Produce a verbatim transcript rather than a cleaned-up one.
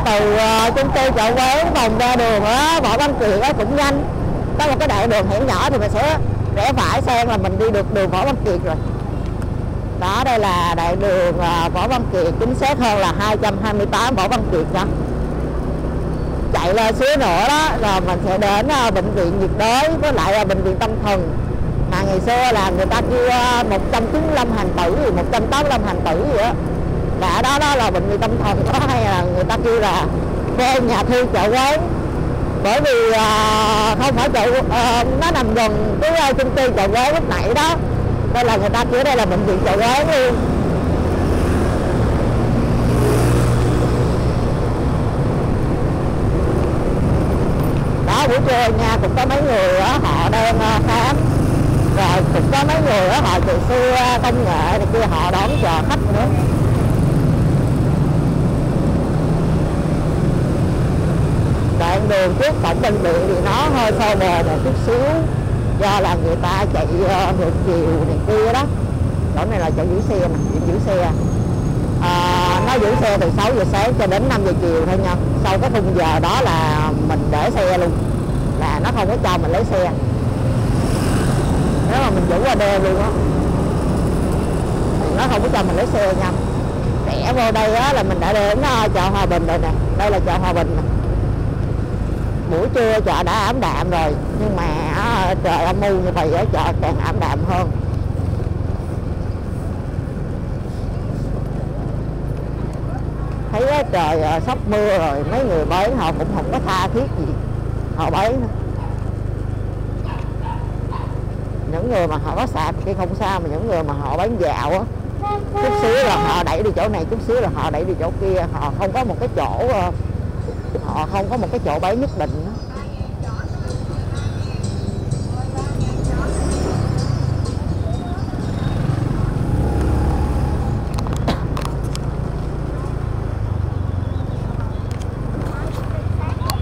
từ uh, chung cư Chợ Quán vòng ra đường á Võ Văn Kiệt á cũng nhanh. Có một cái đoạn đường hẻm nhỏ thì mình sẽ rẽ phải sang là mình đi được đường Võ Văn Kiệt rồi. Đó, đây là đoạn đường uh, Võ Văn Kiệt, chính xác hơn là hai trăm hai mươi tám Võ Văn Kiệt đó. Chạy lên xíu nữa đó rồi mình sẽ đến uh, bệnh viện nhiệt đới với lại uh, bệnh viện tâm thần. Mà ngày xưa là người ta kêu uh, một trăm chín mươi lăm hành tử gì một trăm tám mươi lăm hành tử gì á. Là ở đó đó là bệnh viện tâm thần đó, hay là người ta kêu là cái nhà thương Chợ Quán. Bởi vì uh, không phải chợ uh, nó nằm gần cái uh, chung cư Chợ Quán lúc nãy đó. Đây là người ta kêu đây là bệnh viện Chợ Quán luôn. Đó, buổi trưa nha, cũng có mấy người đó, họ đang uh, khám. Rồi cũng có mấy người đó, họ từ xưa công nghệ này kia họ đón chờ khách nữa. Đoạn đường trước cổng bệnh viện thì nó hơi xô bồ một chút xíu, do là người ta chạy uh, ngược chiều này kia đó. Chỗ này là chỗ giữ xe nè, điểm giữ xe. À, nó giữ xe từ sáu giờ sáng cho đến năm giờ chiều thôi nha. Sau cái khung giờ đó là mình để xe luôn, là nó không có cho mình lấy xe. Nếu mà mình giữ qua đêm luôn á, nó không có cho mình lấy xe nha. Rẽ vô đây á là mình đã đến uh, chợ Hòa Bình rồi nè. Đây là chợ Hòa Bình nè. Buổi trưa chợ đã ảm đạm rồi, nhưng mà uh, trời âm u như vậy á, chợ càng ảm đạm hơn. Thấy á, trời uh, sắp mưa rồi, mấy người bán họ cũng không có tha thiết gì họ bán nữa. Những người mà họ có sạp thì không sao, mà những người mà họ bán dạo á, chút xíu là họ đẩy đi chỗ này, chút xíu là họ đẩy đi chỗ kia, họ không có một cái chỗ, họ không có một cái chỗ bán nhất định đó.